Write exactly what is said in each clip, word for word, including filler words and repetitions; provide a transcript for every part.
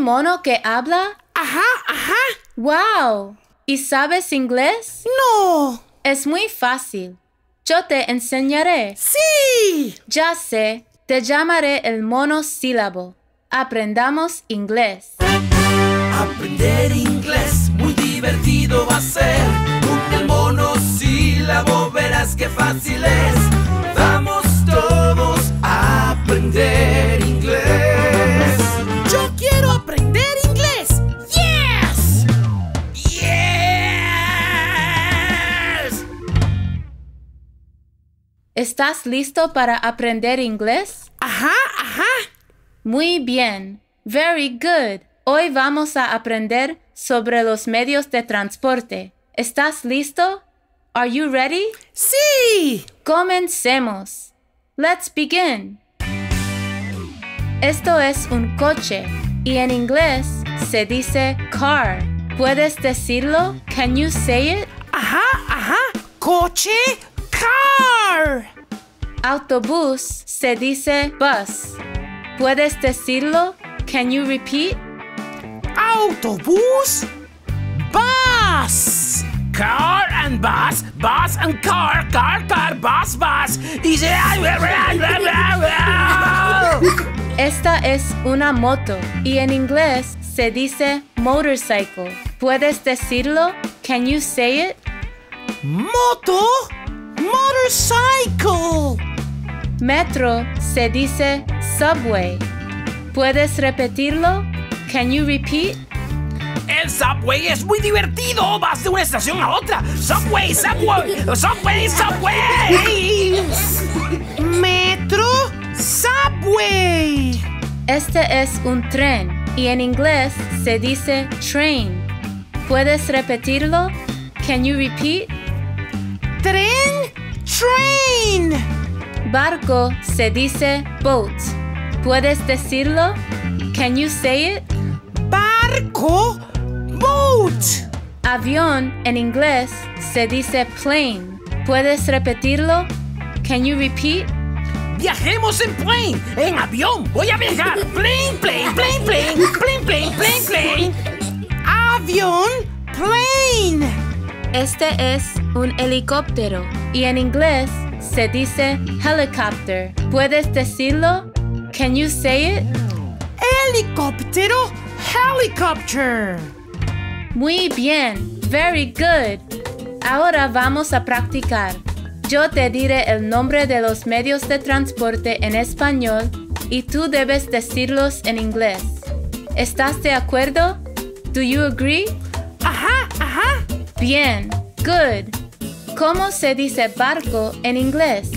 mono que habla? Ajá, ajá. ¡Wow! ¿Y sabes inglés? No. Es muy fácil. Yo te enseñaré. ¡Sí! Ya sé, te llamaré el monosílabo. Aprendamos inglés. Aprender inglés muy divertido va a ser. Con el monosílabo verás qué fácil es. Vamos todos a aprender inglés. ¡Yo quiero aprender inglés! ¡Yes! ¡Yes! ¿Estás listo para aprender inglés? Ajá, ajá. Muy bien. Very good. Hoy vamos a aprender sobre los medios de transporte. ¿Estás listo? Are you ready? ¡Sí! Comencemos. Let's begin. Esto es un coche y en inglés se dice car. ¿Puedes decirlo? Can you say it? Ajá, ajá. Coche, car. Autobús se dice bus. ¿Puedes decirlo? Can you repeat? Autobús, bus. Car and bus, bus and car, car, car, bus, bus. Y se... Esta es una moto y en inglés se dice motorcycle. ¿Puedes decirlo? Can you say it? Moto, motorcycle. Metro se dice subway. ¿Puedes repetirlo? Can you repeat? El subway es muy divertido. Vas de una estación a otra. Subway, subway, subway, subway. Metro, subway. Este es un tren y en inglés se dice train. ¿Puedes repetirlo? Can you repeat? Tren, train. Barco se dice boat. ¿Puedes decirlo? Can you say it? Barco, boat. Avión en inglés se dice plane. ¿Puedes repetirlo? Can you repeat? Viajemos en plane, en avión. Voy a viajar. Plane, plane, plane, plane, plane, plane, plane, plane. Avión, plane. Este es un helicóptero y en inglés se dice helicopter. ¿Puedes decirlo? Can you say it? Helicóptero, helicopter. Muy bien. Very good. Ahora vamos a practicar. Yo te diré el nombre de los medios de transporte en español y tú debes decirlos en inglés. ¿Estás de acuerdo? Do you agree? Ajá, ajá. Bien. Good. ¿Cómo se dice barco en inglés?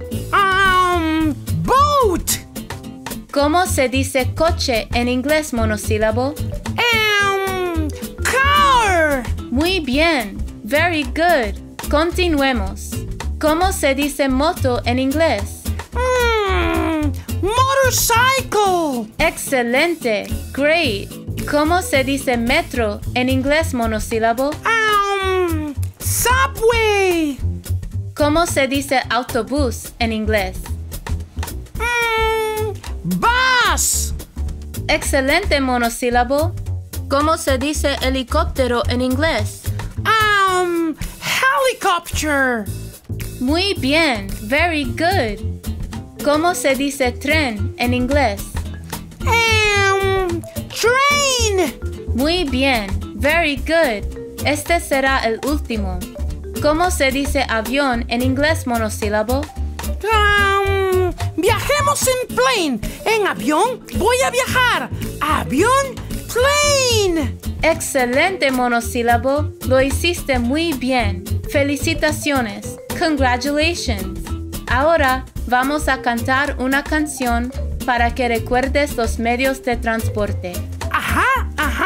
Um, boat. ¿Cómo se dice coche en inglés monosílabo? Um, car. Muy bien. Very good. Continuemos. ¿Cómo se dice moto en inglés? Mm, motorcycle. Excelente. Great. ¿Cómo se dice metro en inglés monosílabo? Um, subway. ¿Cómo se dice autobús en inglés? Mm, bus. Excelente monosílabo. ¿Cómo se dice helicóptero en inglés? Um, helicopter. Muy bien. Very good. ¿Cómo se dice tren en inglés? Um, train. Muy bien. Very good. Este será el último. ¿Cómo se dice avión en inglés monosílabo? Um, viajemos en plane. En avión voy a viajar. Avión, plane. Excelente monosílabo. Lo hiciste muy bien. Felicitaciones. Congratulations. Ahora vamos a cantar una canción para que recuerdes los medios de transporte. Ajá, ajá.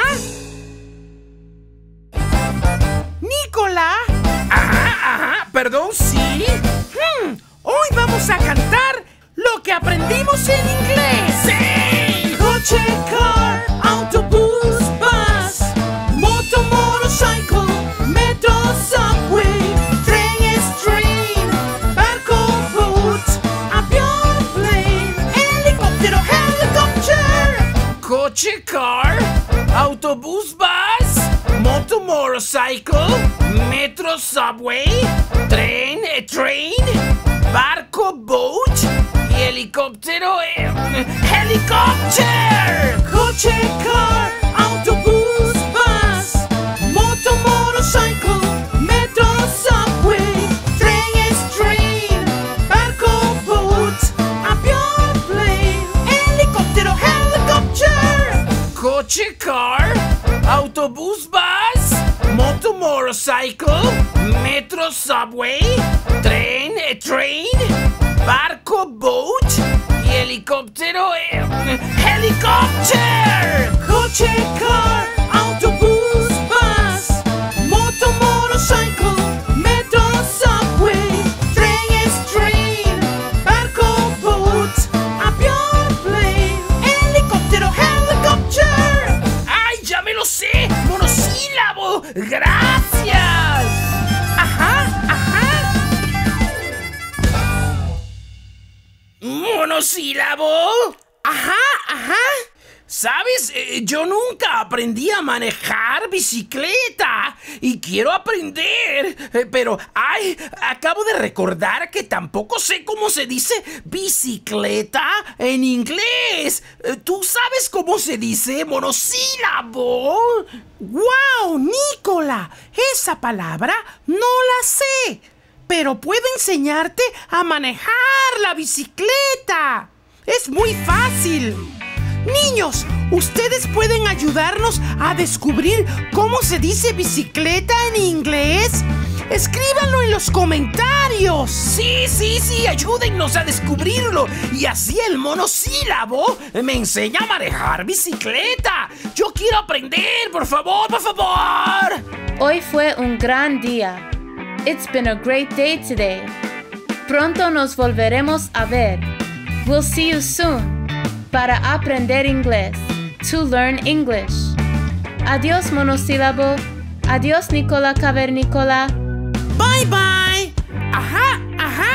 Nicolás. Ajá, ajá. Perdón, sí. Hmm, hoy vamos a cantar lo que aprendimos en inglés. ¡Sí! Coche, car, autobús, bus, moto, motorcycle, metro, subway, tren es train, barco, boat, avión, plane, helicóptero, helicopter. Coche, car. autobús, bus, moto, motorcycle, metro, subway, tren, eh, train, barco, boat y helicóptero, eh, helicóptero. Coche, car, autobús, bus, moto, motorcycle, metro, subway, tren es train, barco, boat, avión, plane, helicóptero, helicóptero. Coche, car, autobús, bus, moto, motorcycle, metro, subway, tren, eh, train, barco, boat y helicóptero, eh, helicóptero. Coche, car, autobús, bus, moto, motorcycle, metro, subway, tren es train, barco, boat, avión, plane, helicóptero, helicóptero. ¡Ay, ya me lo sé! ¡Monosílabo! ¡Gracias! Ajá, ajá. ¿Monosílabo? Ajá, ajá. ¿Sabes? Eh, yo nunca aprendí a manejar bicicleta y quiero aprender, eh, pero ay, acabo de recordar que tampoco sé cómo se dice bicicleta en inglés. Eh, ¿Tú sabes cómo se dice monosílabo? ¡Wow, Nicola! Esa palabra no la sé, pero puedo enseñarte a manejar la bicicleta. Es muy fácil. Niños, ¿ustedes pueden ayudarnos a descubrir cómo se dice bicicleta en inglés? Escríbanlo en los comentarios. Sí, sí, sí, ayúdennos a descubrirlo. Y así el monosílabo me enseña a manejar bicicleta. Yo quiero aprender, por favor, por favor. Hoy fue un gran día. It's been a great day today. Pronto nos volveremos a ver. We'll see you soon. Para aprender inglés. To learn English. Adiós, monosílabo. Adiós, Nicola Cavernícola. Bye bye. Ajá, ajá.